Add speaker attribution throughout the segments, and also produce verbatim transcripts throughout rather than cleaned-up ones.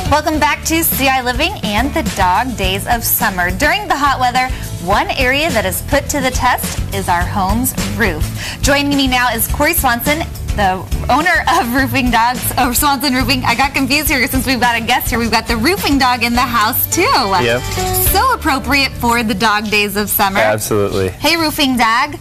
Speaker 1: Welcome back to C I Living and the Dog Days of Summer. During the hot weather, one area that is put to the test is our home's roof. Joining me now is Corey Swanson, the owner of Roofing Dogs, or Swanson Roofing. I got confused here since we've got a guest here. We've got the roofing dog in the house too.
Speaker 2: Yep.
Speaker 1: So appropriate for the dog days of summer.
Speaker 2: Absolutely.
Speaker 1: Hey, roofing dog.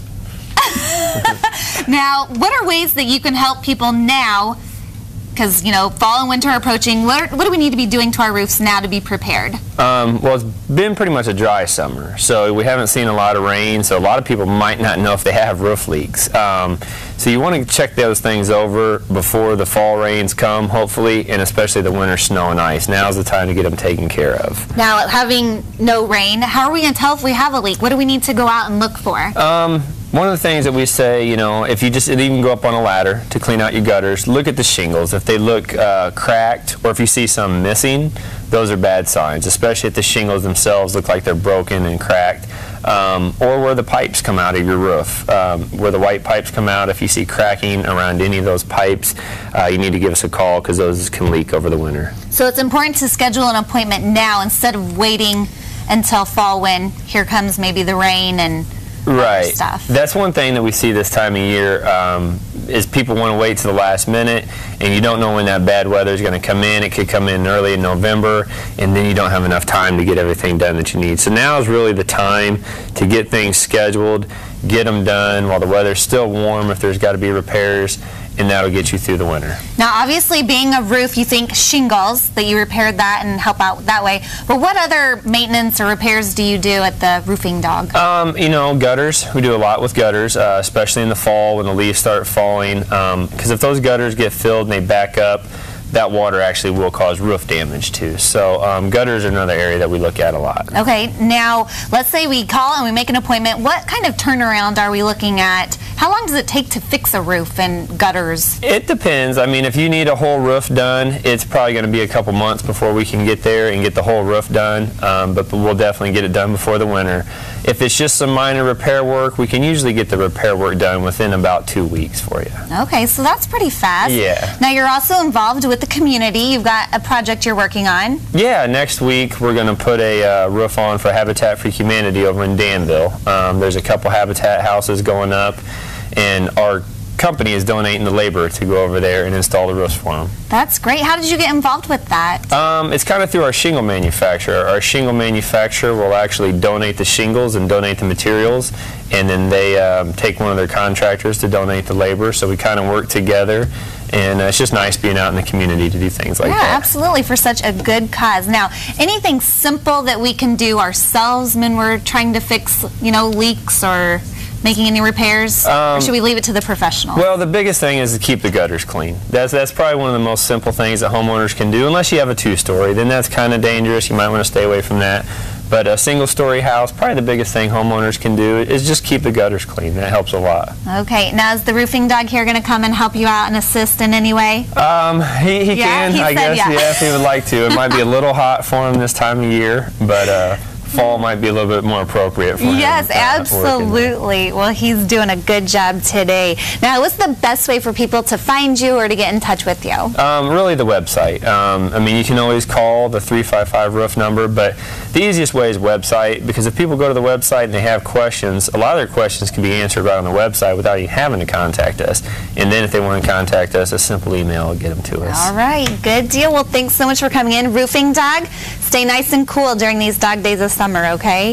Speaker 1: Now, what are ways that you can help people now? Because, you know, fall and winter are approaching. What, are, what do we need to be doing to our roofs now to be prepared?
Speaker 2: Um, well, it's been pretty much a dry summer, so we haven't seen a lot of rain, so a lot of people might not know if they have roof leaks. Um, so you want to check those things over before the fall rains come, hopefully, and especially the winter snow and ice. Now's the time to get them taken care of.
Speaker 1: Now, having no rain, how are we going to tell if we have a leak? What do we need to go out and look for?
Speaker 2: Um, One of the things that we say, you know, if you just even go up on a ladder to clean out your gutters, look at the shingles. If they look uh, cracked or if you see some missing, those are bad signs, especially if the shingles themselves look like they're broken and cracked, um, or where the pipes come out of your roof. Um, where the white pipes come out, if you see cracking around any of those pipes, uh, you need to give us a call because those can leak over the winter.
Speaker 1: So it's important to schedule an appointment now instead of waiting until fall when here comes maybe the rain and
Speaker 2: Right.
Speaker 1: stuff.
Speaker 2: That's one thing that we see this time of year um, is people want to wait to the last minute, and you don't know when that bad weather is going to come in. It could come in early in November, and then you don't have enough time to get everything done that you need. So now is really the time to get things scheduled, get them done while the weather's still warm if there's got to be repairs, and that'll get you through the winter.
Speaker 1: Now, obviously, being a roof, you think shingles, that you repaired that and help out that way. But what other maintenance or repairs do you do at the Roofing Dog?
Speaker 2: Um, you know, gutters. We do a lot with gutters, uh, especially in the fall when the leaves start falling. Because um, if those gutters get filled and they back up, that water actually will cause roof damage too. So um, gutters are another area that we look at a lot.
Speaker 1: Okay, now let's say we call and we make an appointment. What kind of turnaround are we looking at? How long does it take to fix a roof and gutters?
Speaker 2: It depends. I mean, if you need a whole roof done, it's probably going to be a couple months before we can get there and get the whole roof done, um, but we'll definitely get it done before the winter. If it's just some minor repair work, we can usually get the repair work done within about two weeks for you.
Speaker 1: Okay, so that's pretty fast.
Speaker 2: Yeah.
Speaker 1: Now, you're also involved with the community. You've got a project you're working on.
Speaker 2: Yeah, next week we're going to put a uh, roof on for Habitat for Humanity over in Danville. Um, there's a couple Habitat houses going up, and our company is donating the labor to go over there and install the roofs for them.
Speaker 1: That's great. How did you get involved with that?
Speaker 2: Um, it's kind of through our shingle manufacturer. Our shingle manufacturer will actually donate the shingles and donate the materials, and then they um, take one of their contractors to donate the labor, so we kind of work together, and uh, it's just nice being out in the community to do things like
Speaker 1: yeah,
Speaker 2: that.
Speaker 1: Yeah, absolutely, for such a good cause. Now, anything simple that we can do ourselves when we're trying to fix, you know, leaks or making any repairs, um, or should we leave it to the professional?
Speaker 2: Well, the biggest thing is to keep the gutters clean. That's that's probably one of the most simple things that homeowners can do. Unless you have a two-story, then that's kind of dangerous. You might want to stay away from that. But a single-story house, probably the biggest thing homeowners can do is just keep the gutters clean. That helps a lot.
Speaker 1: Okay. Now, is the roofing dog here going to come and help you out and assist in any way?
Speaker 2: Um, he, he
Speaker 1: yeah,
Speaker 2: can,
Speaker 1: he
Speaker 2: I
Speaker 1: said
Speaker 2: guess,
Speaker 1: yeah.
Speaker 2: yeah, if he would like to. It might be a little hot for him this time of year, but uh, fall might be a little bit more appropriate for him.
Speaker 1: Yes,
Speaker 2: uh,
Speaker 1: absolutely. Well, he's doing a good job today. Now, what's the best way for people to find you or to get in touch with you?
Speaker 2: Um, really the website. Um, I mean, you can always call the three five five roof number, but the easiest way is website, because if people go to the website and they have questions, a lot of their questions can be answered right on the website without even having to contact us. And then if they want to contact us, a simple email will get them to us.
Speaker 1: All right, good deal. Well, thanks so much for coming in. Roofing Dog, stay nice and cool during these dog days of summer, okay?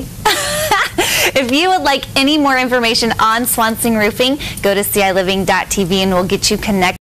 Speaker 1: If you would like any more information on Swanson Roofing, go to C I living dot T V and we'll get you connected.